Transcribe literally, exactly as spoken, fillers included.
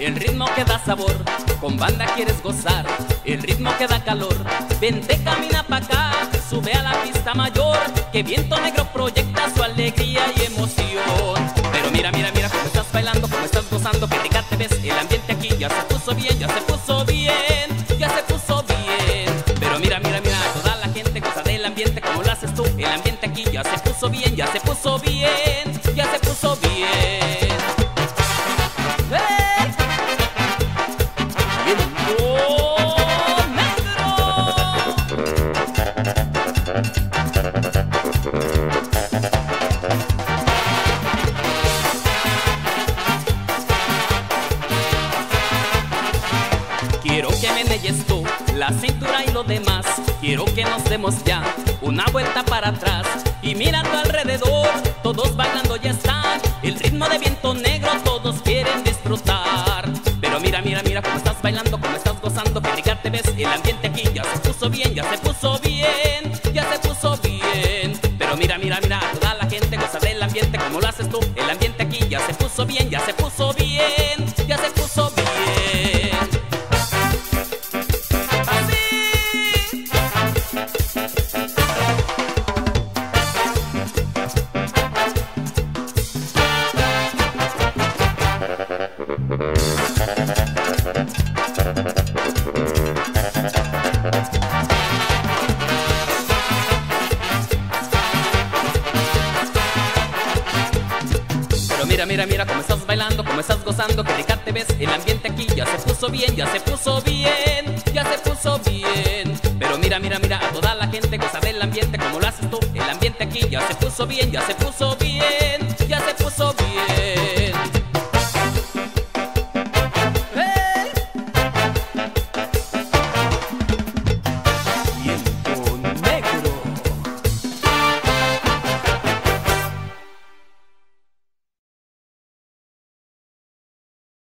el ritmo que da sabor. Con banda quieres gozar, el ritmo que da calor. Vente, camina pa' acá, sube a la pista mayor, que Viento Negro proyecta su alegría y emoción. Pero mira, mira, mira cómo estás bailando, cómo estás gozando, que rica te ves. El ambiente aquí ya se puso bien, ya se puso bien, ya se puso bien. Pero mira, mira, mira, toda la gente goza del ambiente como lo haces tú. El ambiente aquí ya se puso bien, ya se puso bien, ya se puso bien. ¡Hey! ¡Viento Negro! Quiero que menelles tú la cintura y lo demás. Quiero que nos demos ya una vuelta para atrás. Y mira a tu alrededor, todos bailando ya están. El ritmo de Viento Negro todos quieren disfrutar. Pero mira, mira, mira cómo estás bailando, cómo estás gozando, que rica te ves. El ambiente aquí ya se puso bien, ya se puso bien, ya se puso bien. Pero mira, mira, mira, toda la gente goza del ambiente como lo haces tú. El ambiente aquí ya se puso bien, ya se puso bien, ya se puso bien. Mira, mira, mira cómo estás bailando, cómo estás gozando, que rica te ves. El ambiente aquí ya se puso bien, ya se puso bien, ya se puso bien. Pero mira, mira, mira a toda la gente goza del ambiente como lo haces tú. El ambiente aquí ya se puso bien, ya se puso bien, ya